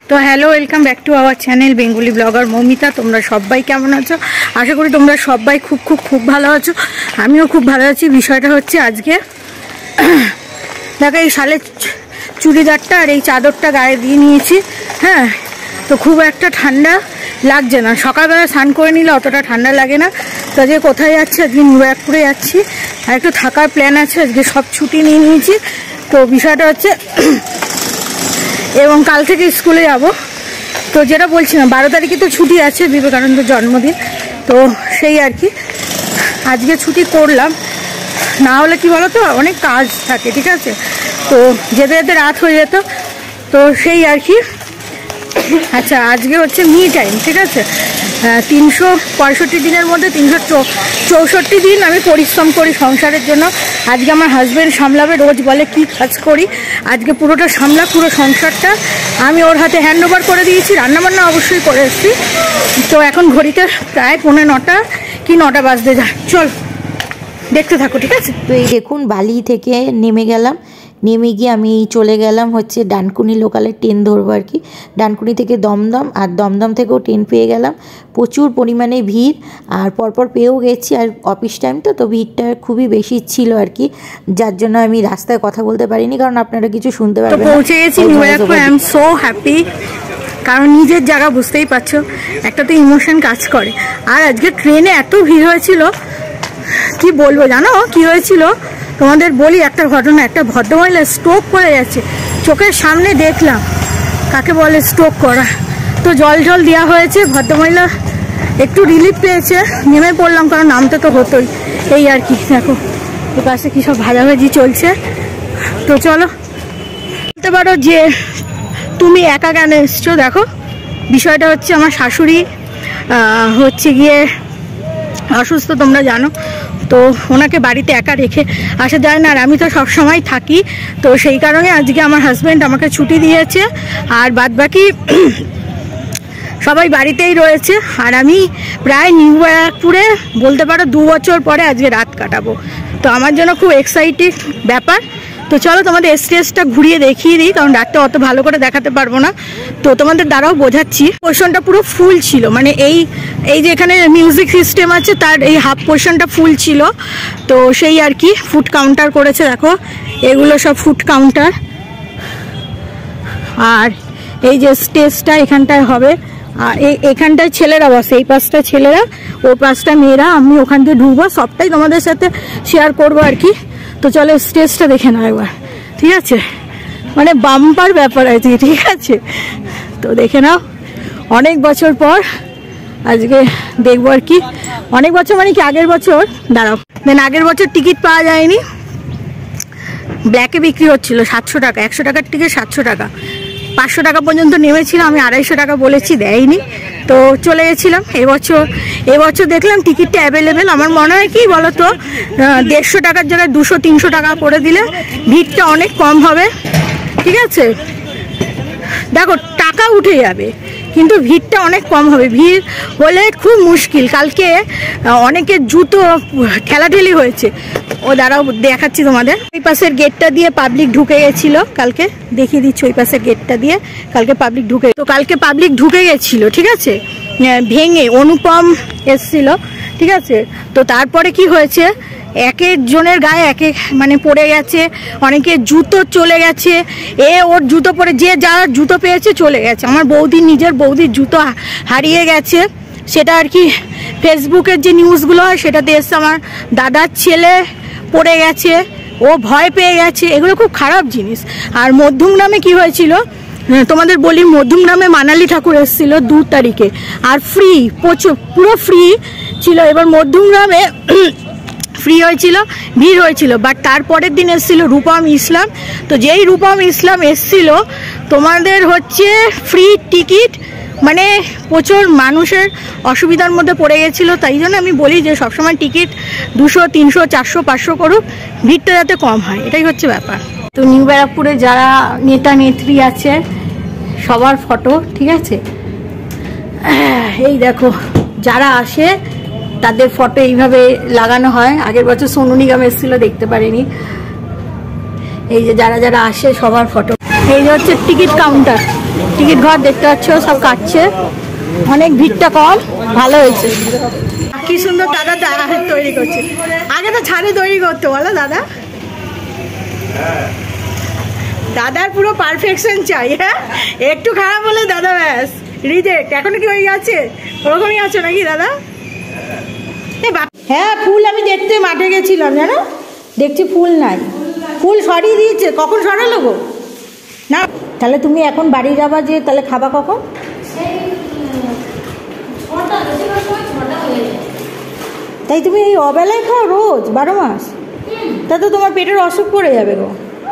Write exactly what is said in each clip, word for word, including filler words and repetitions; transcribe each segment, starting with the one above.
তো hello, welcome back to our channel Bengali blogger Moumita. তোমরা সবাই কেমন আছো? আশা করি তোমরা সবাই খুব খুব খুব ভালো আছো। আমিও খুব ভালো আছি। বিষয়টা হচ্ছে আজকে দেখো এই শালের চুড়িদারটা আর এই চাদরটা গায়ে দিয়ে নিয়েছি। হ্যাঁ, তো খুব একটা ঠান্ডা লাগছে না। সকালবেলা স্নান করে নিলে অতটা ঠান্ডা লাগে না। তো আজকে কোথায় যাচ্ছি? আজকে নিউ ইয়র্কে যাচ্ছি, আর একটু থাকার প্ল্যান আছে। আজকে সব ছুটি নিয়ে নিয়েছি। তো বিষয়টা হচ্ছে এবং কাল থেকে স্কুলে যাব। তো যেটা বলছিলাম, বারো তারিখে তো ছুটি আছে, বিবেকানন্দের জন্মদিন। তো সেই আর কি আজকে ছুটি করলাম, না হলে কি বলো তো অনেক কাজ থাকে, ঠিক আছে? তো যেতে যেতে রাত হয়ে যেত। তো সেই আর কি। আচ্ছা, আজকে হচ্ছে মি টাইম, ঠিক আছে? তিনশো পঁয়ষট্টি দিনের মধ্যে তিনশো চৌষট্টি দিন আমি পরিশ্রম করি সংসারের জন্য। আজকে আমার হাজব্যান্ড সামলাবে, রোজ বলে কি কাজ করি, আজকে পুরোটা সামলা, পুরো সংসারটা আমি ওর হাতে হ্যান্ড ওভার করে দিয়েছি। রান্নাবান্না অবশ্যই করে এসেছি। তো এখন ঘড়িতে প্রায় পৌনে নটা কি নটা বাজতে যায়। চল দেখতে থাকো, ঠিক আছে? তো এই দেখুন, বালি থেকে নেমে গেলাম। নেমে গিয়ে আমি চলে গেলাম হচ্ছে ডানকুনি লোকালের ট্রেন ধরবো আর কি। ডানকুনি থেকে দমদম, আর দমদম থেকেও ট্রেন পেয়ে গেলাম। প্রচুর পরিমাণে ভিড়, আর পরপর পেয়েও গেছি। আর অফিস টাইম তো তো ভিড়টা খুবই বেশি ছিল আর কি, যার জন্য আমি রাস্তায় কথা বলতে পারিনি, কারণ আপনারা কিছু শুনতে পারবেন। পৌঁছে গেছি নিউ ইয়র্কে। আই এম সো হ্যাপি, কারণ নিজের জায়গা বুঝতেই পারছো, একটা তো ইমোশন কাজ করে। আর আজকে ট্রেনে এত ভিড় হয়েছিল, কি বলবো জানো কি হয়েছিল তোমাদের বলি একটা ঘটনা। একটা ভদ্রমহিলা স্ট্রোক করে যাচ্ছে, চোখের সামনে দেখলাম। কাকে বলে স্ট্রোক করা? তো জল জল দেওয়া হয়েছে, ভদ্রমহিলা একটু রিলিফ পেয়েছে। নেমে পড়লাম, কারণ নামতে তো হতোই। এই আর কি। দেখো এ পাশে কী সব ভাজাভাজি চলছে। তো চলো, বলতে পারো যে তুমি একা কেন এসছো। দেখো বিষয়টা হচ্ছে আমার শাশুড়ি হচ্ছে গিয়ে অসুস্থ, তোমরা জানো। তো ওনাকে বাড়িতে একা রেখে আসা যায় না, আর আমি তো সবসময় থাকি। তো সেই কারণে আজকে আমার হাজব্যান্ড আমাকে ছুটি দিয়েছে, আর বাদ বাকি সবাই বাড়িতেই রয়েছে। আর আমি প্রায় নিউ ইয়র্কে বলতে পারো দু বছর পরে আজকে রাত কাটাবো। তো আমার জন্য খুব এক্সাইটিং ব্যাপার। তো চলো তোমাদের স্টেজটা ঘুরিয়ে দেখিয়ে দিই, কারণ রাতটা অত ভালো করে দেখাতে পারবো না। তো তোমাদের দ্বারাও বোঝাচ্ছি। পোর্শনটা পুরো ফুল ছিল, মানে এই এই যে এখানে মিউজিক সিস্টেম আছে তার এই হাফ পোর্শনটা ফুল ছিল। তো সেই আর কি ফুড কাউন্টার করেছে। দেখো এগুলো সব ফুড কাউন্টার। আর এই যে স্টেজটা এখানটায় হবে, আর এখানটায় ছেলেরা বসে, এই পাশটা ছেলেরা, ওই পাশটা মেয়েরা। আমি ওখান দিয়ে ঢুকবো, সবটাই তোমাদের সাথে শেয়ার করবো আর কি। তো চলো স্টেজটা দেখে নাও একবার, ঠিক আছে? মানে বাম্পার ব্যাপার আছে, ঠিক আছে? তো দেখে নাও, অনেক বছর পর আজকে দেখবো আর কি। অনেক বছর মানে কি আগের বছর, দাঁড়াও, দেন আগের বছর টিকিট পাওয়া যায়নি, ব্ল্যাকে বিক্রি হচ্ছিল সাতশো টাকা, একশো টাকার টিকিট সাতশো টাকা, পাঁচশো টাকা পর্যন্ত নেমেছিল। আমি আড়াইশো টাকা বলেছি, দেয়নি, তো চলে গেছিলাম। এবছর এবছর দেখলাম টিকিটটা অ্যাভেলেবেল। আমার মনে হয় কি বলতো, দেড়শো টাকার জায়গায় দুশো তিনশো টাকা করে দিলে ভিড়টা অনেক কম হবে, ঠিক আছে? দেখো টাকা উঠে যাবে, কিন্তু ভিড়টা অনেক কম হবে। ভিড় হলে খুব মুশকিল। কালকে অনেকের জুতো ঠেলাঠেলি হয়েছে। ও দাঁড়াও দেখাচ্ছি তোমাদের। ওই পাশের গেটটা দিয়ে পাবলিক ঢুকে গেছিল কালকে, দেখিয়ে দিচ্ছি। ওই পাশের গেটটা দিয়ে কালকে পাবলিক ঢুকে, তো কালকে পাবলিক ঢুকে গেছিল, ঠিক আছে? ভেঙে অনুপম এসছিল, ঠিক আছে? তো তারপরে কি হয়েছে, এক একজনের গায়ে এক এক মানে পড়ে গেছে, অনেকের জুতো চলে গেছে। এ ওর জুতো পরে, যে যার জুতো পেয়েছে চলে গেছে। আমার বৌদি, নিজের বৌদির জুতো হারিয়ে গেছে, সেটা আর কি ফেসবুকের যে নিউজগুলো হয় সেটাতে এসছে। আমার দাদার ছেলে পড়ে গেছে, ও ভয় পেয়ে গেছে। এগুলো খুব খারাপ জিনিস। আর মধ্যমগ্রামে কি হয়েছিল তোমাদের বলি, মধ্যমগ্রামে মানালি ঠাকুর এসেছিল দু তারিখে, আর ফ্রি, প্রচুর পুরো ফ্রি ছিল। এবার মধ্যমগ্রামে ফ্রি হয়েছিল, ভিড় হয়েছিল, বাট তারপরের দিন এসেছিল রূপম ইসলাম। তো যেই রূপম ইসলাম এসেছিল, তোমাদের হচ্ছে ফ্রি টিকিট, মানে প্রচুর মানুষের অসুবিধার মধ্যে পড়ে গেছিলো। তাই জন্য আমি বলি যে সবসময় টিকিট দুশো তিনশো চারশো পাঁচশো করুক, ভিড়টা যাতে কম হয়, এটাই হচ্ছে ব্যাপার। তো নিউ ব্যারাকপুরে যারা নেতা নেত্রী আছে সবার ফটো, ঠিক আছে? এই দেখো যারা আসে তাদের ফটো এইভাবে লাগানো হয়। আগের বছর সোনু নিগম এসেছিল, দেখতে পারিনি। এই যে যারা যারা আসে সবার ফটো। এই যে হচ্ছে টিকিট কাউন্টার, টিকিট ঘর দেখতে পাচ্ছ সব কাটছে, অনেক ভিড়টা কম, ভালো হয়েছে। কি সুন্দর দাদা তৈরি করছে, আগে তো ছাড়ে তৈরি করতো বলো দাদা। দাদার পুরো পারফেকশন চাই, হ্যাঁ একটু খারাপ হলে দাদা ব্যাস রিজেক্ট। এখনো কি হয়ে গেছে ওরকমই আছো নাকি দাদা? হ্যাঁ ফুল আমি দেখতে মাঠে গেছিলাম জানো, দেখছি ফুল নাই, ফুল সরিয়ে দিয়েছে। কখন সরালো গো? না তাহলে তুমি এখন বাড়ি যাবা, যে তাহলে খাবা কখন? তাই তুমি এই অবেলায় খাও রোজ বারো মাস? তা তো তোমার পেটের অসুখ পড়ে যাবে গো।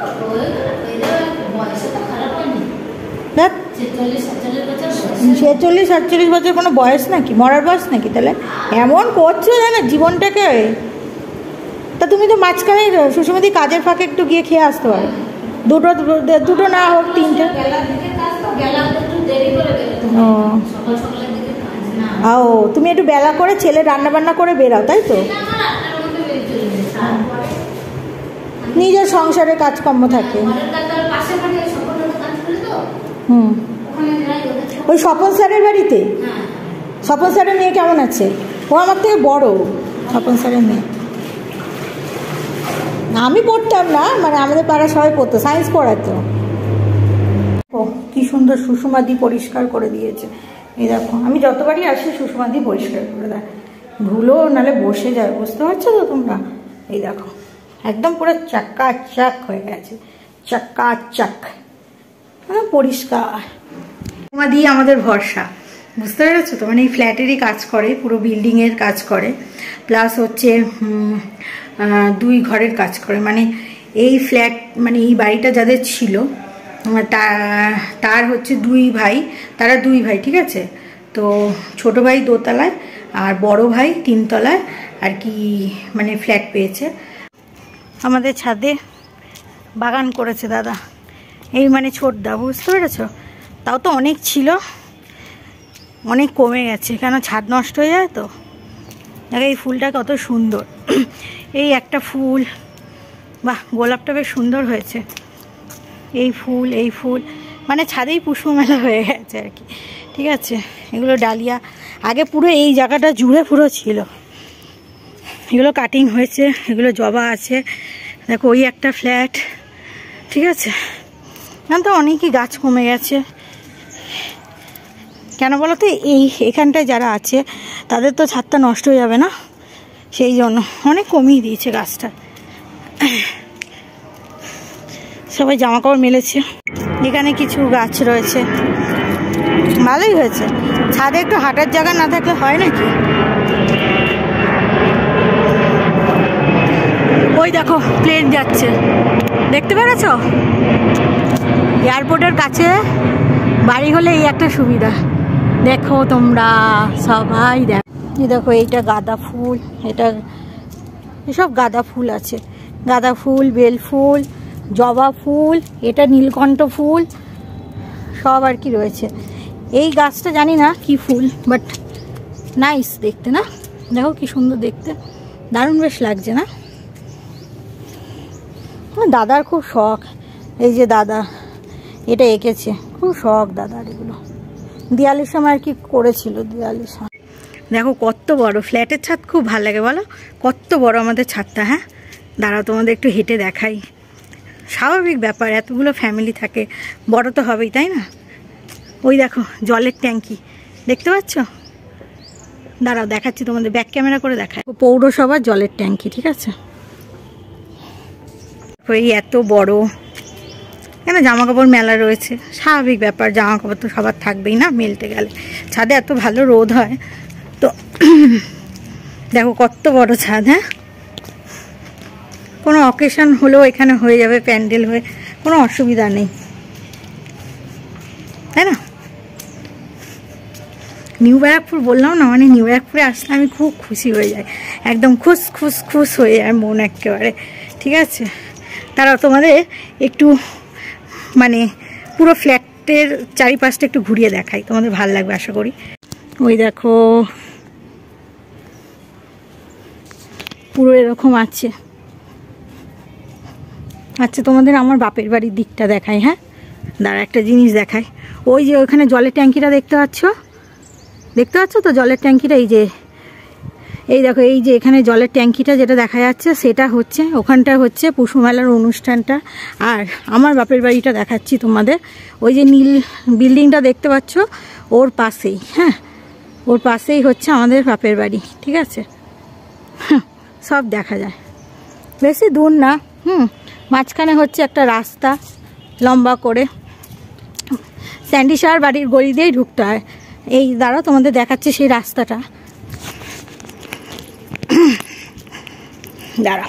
ছেচল্লিশ সাতচল্লিশ বছর কোনো বয়স নাকি, মরার বয়স নাকি? তাহলে এমন করছো জানো জীবনটাকে। তা তুমি তো মাঝখানে সুষমাদি কাজের ফাঁকে একটু গিয়ে খেয়ে আসতে পারো, দুটো দুটো না হোক তিনটে। ও তুমি একটু বেলা করে ছেলে রান্না বান্না করে বেরাও তাই তো? নিজের সংসারে কাজকর্ম থাকে। হুম ওই স্বপন স্যারের বাড়িতে? স্বপন স্যারের মেয়ে কেমন আছে? ও আমার থেকে বড়, স্বপন স্যারের মেয়ে। আমি পড়তাম না, মানে আমাদের পাড়া সবাই পড়তো, সায়েন্স পড়াতো। ও কি সুন্দর সুষমাদি পরিষ্কার করে দিয়েছে। এই দেখো আমি যতবারই আসি সুষমাদি পরিষ্কার করে দেয়, ধুলো নালে বসে যায়, বুঝতে পারছো তো তোমরা? এই দেখো একদম পুরো চাক্কা চাক হয়ে গেছে, চাক্কা চাক পরিষ্কার। সুষমাদি আমাদের ভরসা, বুঝতে পেরেছো তো? মানে এই ফ্ল্যাটেরই কাজ করে, পুরো বিল্ডিংয়ের কাজ করে, প্লাস হচ্ছে দুই ঘরের কাজ করে। মানে এই ফ্ল্যাট মানে এই বাড়িটা যাদের ছিল তার হচ্ছে দুই ভাই, তারা দুই ভাই ঠিক আছে। তো ছোট ভাই দোতলায় আর বড় ভাই তিনতলায় আর কি মানে ফ্ল্যাট পেয়েছে। আমাদের ছাদে বাগান করেছে দাদা, এই মানে ছোটদা, বুঝতে পেরেছো? তাও তো অনেক ছিল, অনেক কমে গেছে, কেন ছাদ নষ্ট হয়ে যায় তো। দেখো এই ফুলটা কত সুন্দর, এই একটা ফুল, বাহ গোলাপটা বেশ সুন্দর হয়েছে। এই ফুল এই ফুল মানে ছাদেই পুষ্পমেলা হয়ে গেছে আর কি, ঠিক আছে। এগুলো ডালিয়া, আগে পুরো এই জায়গাটা জুড়ে পুরো ছিল, এগুলো কাটিং হয়েছে, এগুলো জবা আছে। দেখো ওই একটা ফ্ল্যাট, ঠিক আছে। এখন তো অনেকই গাছ কমে গেছে, কেন বলো তো? এই এখানটায় যারা আছে তাদের তো ছাদটা নষ্ট হয়ে যাবে না, সেই জন্য অনেক কমিয়ে দিয়েছে গাছটা। সবাই জামা কাপড় মেলেছে, এখানে কিছু গাছ রয়েছে, ভালোই হয়েছে। ছাদে একটু হাঁটার জায়গা না থাকলে হয় নাকি? ওই দেখো প্লেন যাচ্ছে, দেখতে পেরেছো? এয়ারপোর্টের কাছে বাড়ি হলে এই একটা সুবিধা, দেখো তোমরা সবাই দেখো। এই দেখো এইটা গাঁদা ফুল, এটা এসব গাঁদা ফুল আছে, গাঁদা ফুল, বেল ফুল, জবা ফুল, এটা নীলকণ্ঠ ফুল, সব আর কি রয়েছে। এই গাছটা জানি না কি ফুল, বাট নাইস দেখতে না? দেখো কি সুন্দর দেখতে, দারুণ বেশ লাগছে না? দাদার খুব শখ, এই যে দাদা এটা এঁকেছে, খুব শখ দাদার এগুলো, দিওয়ালির সময় আর কি করেছিল, দিওয়ালির সময়। দেখো কত বড় ফ্ল্যাটের ছাদ, খুব ভালো লাগে বলো? কত বড় আমাদের ছাদটা। হ্যাঁ দাঁড়াও তোমাদের একটু হেঁটে দেখাই, স্বাভাবিক ব্যাপার, এতগুলো ফ্যামিলি থাকে, বড় তো হবেই তাই না? ওই দেখো জলের ট্যাঙ্কি, দেখতে পাচ্ছ? দাঁড়াও দেখাচ্ছি তোমাদের, ব্যাক ক্যামেরা করে দেখায়। পৌরসভার জলের ট্যাঙ্কি, ঠিক আছে। ওই এত বড়, কেন জামা কাপড় মেলা রয়েছে, স্বাভাবিক ব্যাপার, জামা কাপড় তো সবার থাকবেই না মেলতে গেলে। ছাদে এত ভালো রোদ হয় তো। দেখো কত বড় ছাদ। হ্যাঁ কোনো অকেশন হলেও এখানে হয়ে যাবে, প্যান্ডেল হয়ে, কোনো অসুবিধা নেই, তাই না? নিউ ব্যারাকপুর বললাম না, মানে নিউ ব্যারাকপুরে আসলে আমি খুব খুশি হয়ে যাই, একদম খুশ খুশ খুশ হয়ে যায় মন একেবারে, ঠিক আছে। তারাও তোমাদের একটু মানে পুরো ফ্ল্যাটের চারিপাশটা একটু ঘুরিয়ে দেখাই, তোমাদের ভালো লাগবে আশা করি। ওই দেখো পুরো এরকম আছে। আচ্ছা তোমাদের আমার বাপের বাড়ির দিকটা দেখাই। হ্যাঁ দাঁড়া একটা জিনিস দেখাই, ওই যে ওখানে জলের ট্যাঙ্কিটা দেখতে পাচ্ছ, দেখতে পাচ্ছ তো জলের ট্যাঙ্কিটা, এই যে এই দেখো এই যে এখানে জলের ট্যাঙ্কিটা যেটা দেখা যাচ্ছে সেটা হচ্ছে ওখানটা হচ্ছে পশু মেলার অনুষ্ঠানটা। আর আমার বাপের বাড়িটা দেখাচ্ছি তোমাদের, ওই যে নীল বিল্ডিংটা দেখতে পাচ্ছ ওর পাশেই, হ্যাঁ ওর পাশেই হচ্ছে আমাদের বাপের বাড়ি, ঠিক আছে, সব দেখা যায়, বেশি দূর না। হুম, মাঝখানে হচ্ছে একটা রাস্তা লম্বা করে, স্যান্ডিসার বাড়ির গলি দিয়েই ঢুকতে হয়। এই দ্বারা তোমাদের দেখাচ্ছে সেই রাস্তাটা, দাঁড়া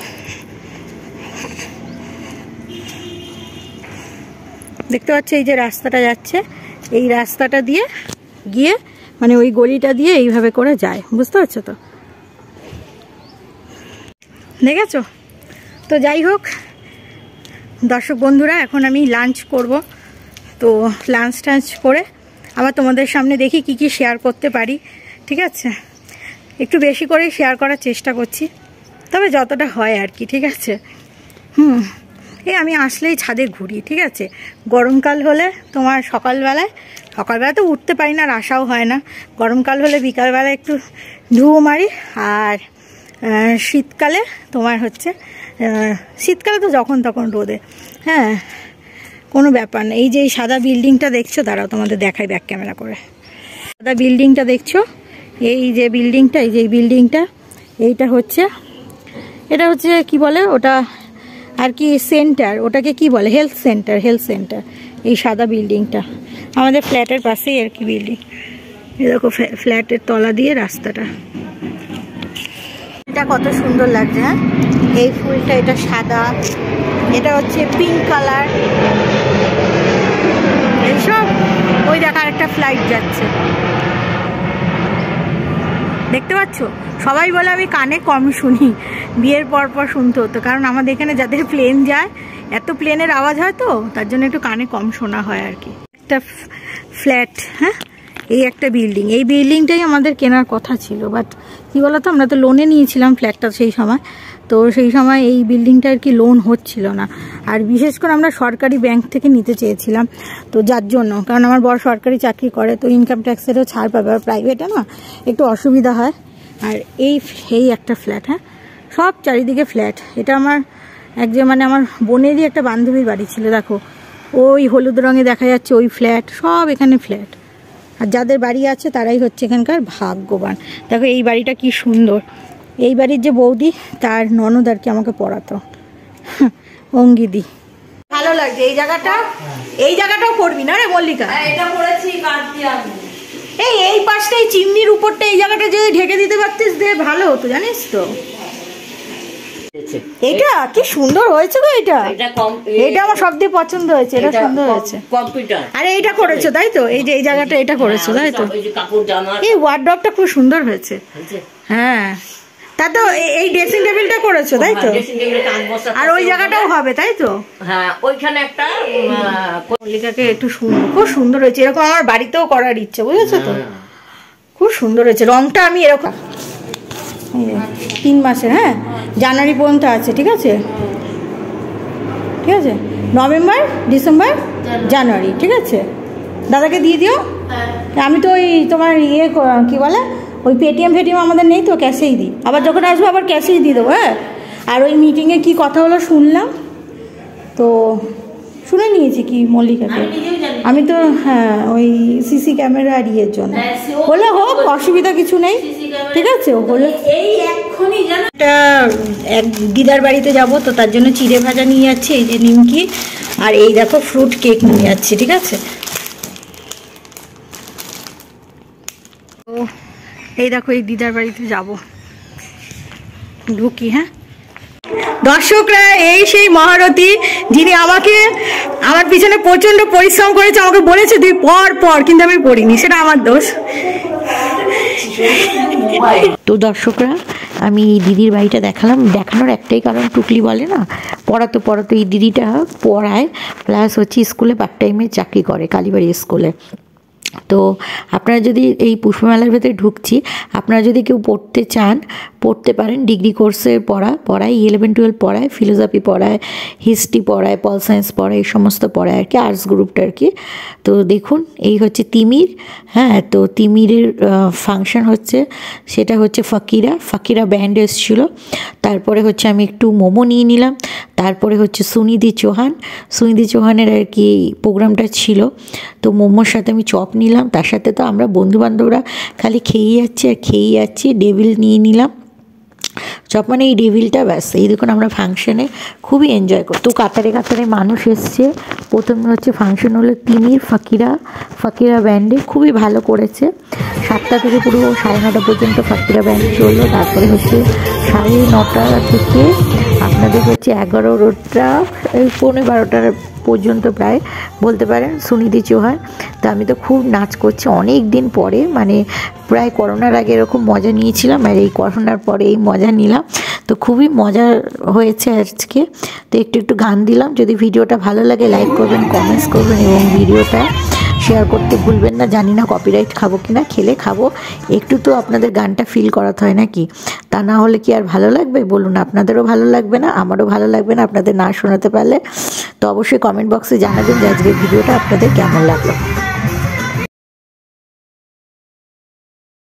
দেখতে পাচ্ছ এই যে রাস্তাটা যাচ্ছে, এই রাস্তাটা দিয়ে গিয়ে মানে ওই গলিটা দিয়ে এইভাবে করে যায়, বুঝতে পারছো তো, দেখেছো তো। যাই হোক দর্শক বন্ধুরা, এখন আমি লাঞ্চ করব, তো লাঞ্চ টাঞ্চ করে আবার তোমাদের সামনে দেখি কি কি শেয়ার করতে পারি, ঠিক আছে, একটু বেশি করেই শেয়ার করার চেষ্টা করছি, তবে যতটা হয় আর কি, ঠিক আছে। হুম, এই আমি আসলেই ছাদে ঘুরি, ঠিক আছে, গরমকাল হলে তোমার সকালবেলায়, সকালবেলা তো উঠতে পারি না আর আসাও হয় না, গরমকাল হলে বিকালবেলা একটু ধুয়ো মারি, আর শীতকালে তোমার হচ্ছে শীতকালে তো যখন তখন রোদে, হ্যাঁ কোনো ব্যাপার না। এই যে এই সাদা বিল্ডিংটা দেখছো, দাঁড়াও তোমাদের দেখাই ব্যাক ক্যামেরা করে, সাদা বিল্ডিংটা দেখছো, এই যে বিল্ডিংটা, এই যে বিল্ডিংটা, এইটা হচ্ছে, এটা হচ্ছে কি বলে ওটা আর কি, সেন্টার, ওটাকে কি বলে, হেলথ সেন্টার, হেলথ সেন্টার। এই সাদা বিল্ডিংটা আমাদের ফ্ল্যাটের পাশেই আর কি বিল্ডিং, এই দেখো ফ্ল্যাটের তলা দিয়ে রাস্তাটা, এটা কত সুন্দর লাগছে, হ্যাঁ এই ফুলটা, এটা সাদা, এটা হচ্ছে পিঙ্ক কালার, এইসব। ওই দেখা একটা ফ্লাইট যাচ্ছে, দেখতে পাচ্ছ, সবাই বলে আমি কানে কম শুনি, বিয়ের পর পর শুনতে হতো, কারণ আমাদের এখানে যাদের প্লেন যায়, এত প্লেনের আওয়াজ হয় তো তার জন্য একটু কানে কম শোনা হয় আর কি। একটা ফ্ল্যাট, হ্যাঁ এই একটা বিল্ডিং, এই বিল্ডিংটাই আমাদের কেনার কথা ছিল, বাট কী বলতো আমরা তো লোনে নিয়েছিলাম ফ্ল্যাটটা সেই সময়, তো সেই সময় এই বিল্ডিংটা আর কি লোন হচ্ছিল না, আর বিশেষ করে আমরা সরকারি ব্যাংক থেকে নিতে চেয়েছিলাম, তো যার জন্য, কারণ আমার বড় সরকারি চাকরি করে, তো ইনকাম ট্যাক্সেরও ছাড় পাবে, আর প্রাইভেটে না একটু অসুবিধা হয়। আর এই এই একটা ফ্ল্যাট, হ্যাঁ সব চারিদিকে ফ্ল্যাট, এটা আমার এক যে মানে আমার বোনেরই একটা বান্ধবীর বাড়ি ছিল, দেখো ওই হলুদ রঙে দেখা যাচ্ছে ওই ফ্ল্যাট, সব এখানে ফ্ল্যাট, আর যাদের বাড়ি আছে তারাই হচ্ছে এখানকার ভাগ্যবান। দেখো এই বাড়িটা কি সুন্দর, এই বাড়ির যে বৌদি তার ননদ আর কি আমাকে পড়াতো, অঙ্গিদি, ভালো লাগছে এই জায়গাটা, এই জায়গাটাও করবি না রে মল্লিকা, এটা করেছি এই এই পাশটা এই চিমনির উপরটা এই জায়গাটা যদি ঢেকে দিতে পারতিস দে ভালো হতো, জানিস তো। এটা কি সুন্দর হয়েছে গো, এটা এটা আমার সবথেকে পছন্দ হয়েছে, এটা সুন্দর হয়েছে। আরে এইটা করেছো তাই তো, এই যে এই জায়গাটা এটা করেছো তাই তো, এই ওয়ার্ডরোবটা খুব সুন্দর হয়েছে, হ্যাঁ তা তো এই ড্রেসিং টেবিলটা করেছো তাই তো, আর ওই জায়গাটাও হবে তাই তো, হ্যাঁ ওইখানে একটা মল্লিকাকে একটু সুন্দর, খুব সুন্দর হয়েছে, এরকম আমার বাড়িতেও করার ইচ্ছে, বুঝেছো তো, খুব সুন্দর হয়েছে রংটা, আমি এরকম তিন মাসের, হ্যাঁ জানুয়ারি পর্যন্ত আছে, ঠিক আছে ঠিক আছে, নভেম্বর ডিসেম্বর জানুয়ারি, ঠিক আছে দাদাকে দিয়ে দিও। আমি তো ওই তোমার ইয়ে কি বলে ওই পেটিএম ফেটিএম আমাদের নেই তো, ক্যাশেই দিই, আবার যখন আসবো আবার ক্যাশেই দিয়ে দেবো, হ্যাঁ। আর ওই মিটিংয়ে কি কথা হলো শুনলাম তো, শুনে নিয়েছি কি মল্লিকাকে, আমি তো হ্যাঁ ওই সিসি ক্যামেরা আর ইয়ের জন্য, হলে হোক অসুবিধা কিছু নেই, ঠিক আছে হলে। এই এক্ষুনি জানো একটা এক দিদার বাড়িতে যাব, তো তার জন্য চিড়ে ভাজা নিয়ে যাচ্ছি, এই যে নিমকি, আর এই দেখো ফ্রুট কেক নিয়ে যাচ্ছি, ঠিক আছে। তো এই দেখো এই দিদার বাড়িতে যাব, ঢুকি, হ্যাঁ দর্শকরা, এই সেই মহারথী যিনি আমাকে আমার পিছনে প্রচন্ড পরিশ্রম করেছে, আমাকে বলেছে তুই পর পর, কিন্তু আমি পড়িনি, সেটা আমার দোষ। তো দর্শকরা, আমি এই দিদির বাড়িটা দেখালাম, দেখানোর একটাই কারণ, টুকলি বলে না পড়াতো পড়াতো, এই দিদিটা পড়ায় প্লাস হচ্ছে স্কুলে পার্ট টাইমে চাকরি করে, কালীবাড়ি স্কুলে। তো আপনারা যদি এই পুষ্পমেলার ভেতরে ঢুকছি, আপনারা যদি কেউ পড়তে চান পড়তে পারেন। ডিগ্রি কোর্সের পড়া পড়ায়, ইলেভেন টুয়েলভ পড়ায়, ফিলোসফি পড়ায়, হিস্ট্রি পড়ায়, পল সায়েন্স পড়ায়, এই সমস্ত পড়ায় আর কি, আর্টস গ্রুপটা আর কি। তো দেখুন এই হচ্ছে তিমির। হ্যাঁ, তো তিমিরের ফাংশন হচ্ছে, সেটা হচ্ছে ফকিরা ফকিরা ব্যান্ড এসেছিলো। তারপরে হচ্ছে আমি একটু মোমো নিয়ে নিলাম। তারপরে হচ্ছে সুনিধি চৌহান সুনিধি চৌহানের আর কি প্রোগ্রামটা ছিল, তো মোমোর সাথে আমি চপ নিলাম। তার সাথে তো আমরা বন্ধুবান্ধবরা খালি খেয়ে যাচ্ছি আর খেয়ে যাচ্ছি। ডেভিল নিয়ে নিলাম, চপ মানে এই ডেভিলটা, ব্যাস। এই দেখুন আমরা ফাংশনে খুবই এনজয় করি। তো কাতারে কাতারে মানুষ এসছে। প্রথমে হচ্ছে ফাংশন হলো তিমির ফকিরা ফকিরা ব্যান্ডে, খুবই ভালো করেছে। সাতটা থেকে পুরো সাড়ে নটা পর্যন্ত ফকিরা ব্যান্ড চললো। তারপরে হচ্ছে সাড়ে নটা থেকে আপনাদের হচ্ছে এগারোটা এই পৌনে বারোটার পর্যন্ত প্রায় বলতে পারেন সুনিধি চৌহান। তো আমি তো খুব নাচ করছি অনেক দিন পরে, মানে প্রায় করোনার আগে এরকম মজা নিয়েছিলাম, আর এই করোনার পরে এই মজা নিলাম। তো খুবই মজা হয়েছে আজকে। তো একটু একটু গান দিলাম। যদি ভিডিওটা ভালো লাগে লাইক করবেন, কমেন্টস করবেন এবং ভিডিওটা শেয়ার করতে ভুলবেন না। জানি না কপিরাইট খাবো কি না, খেলে খাবো। একটু তো আপনাদের গানটা ফিল করাতে হয় নাকি, তা না হলে কি আর ভালো লাগবে বলুন? আপনাদেরও ভালো লাগবে না, আমারও ভালো লাগবে না আপনাদের না শোনাতে পারলে। তো অবশ্যই কমেন্ট বক্সে জানাবেন যে আজকের ভিডিওটা আপনাদের কেমন লাগলো।